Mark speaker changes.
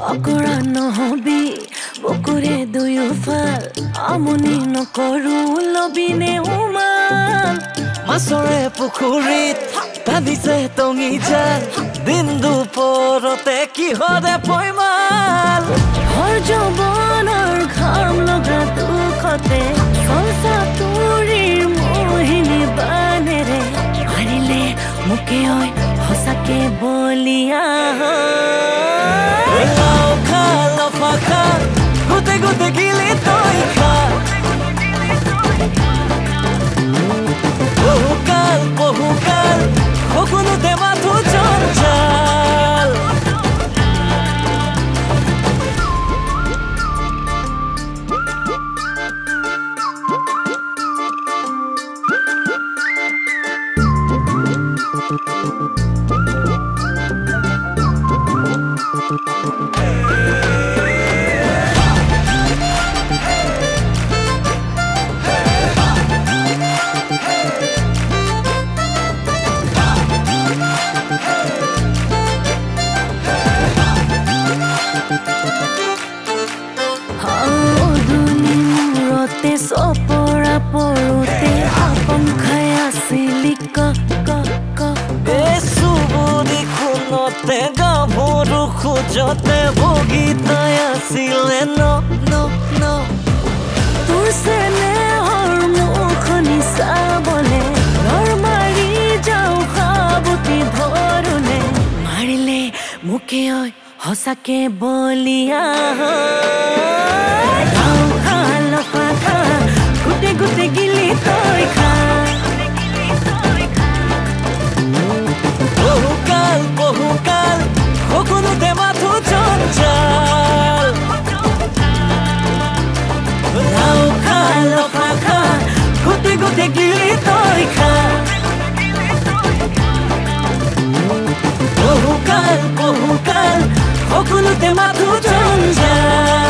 Speaker 1: অকৰা নহবি বুকুৰে দুয়োফাল আমনি নকৰো লবিনে উমাল
Speaker 2: মাছৰে পুখুৰীত বান্ধিছে টঙি জাল দিন দুপৰতে কিহৰে পইমাল
Speaker 1: হৰ যৌৱনৰ ঘাম লগা দুখতে চলচা তুৰিৰ মোহিনী বানেৰে মাৰিলে মোকে ঐ সঁচাকে বলিয়া
Speaker 2: গোটে গোটে গিলি তই খা বহুকাল সকলোতে মাথো জঞ্জাল
Speaker 1: চপৰা পৰোতে আপং খাই আছিলি
Speaker 2: চুবুৰি খুনতে গাভৰু খোজতে বগীতাই আছিলে ন
Speaker 1: তোৰ চেনেহৰ মুখনি চাবলে নৰ মাৰি যাওঁ সাবতি ধৰুলে মাৰিলে মোকে ঐ সঁচাকে বলিয়া গোটে গোটে গিলি তই খা
Speaker 2: বহুকাল সকলোতে মাথো জঞ্জাল
Speaker 1: খা গোটে গোটে গিলি তই খা
Speaker 2: বহুকাল সকলোতে মাথো জঞ্জাল